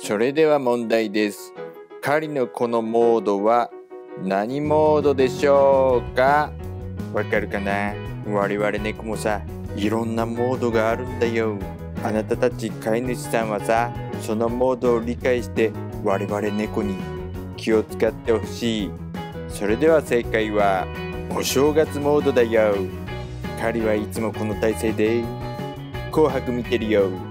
それでは問題です。狩りのこのモードは何モードでしょうか？わかるかな？我々猫もさ、いろんなモードがあるんだよ。あなたたち飼い主さんはさ、そのモードを理解して我々猫に気を使ってほしい。それでは正解はお正月モードだよ。狩りはいつもこの体勢で紅白見てるよ。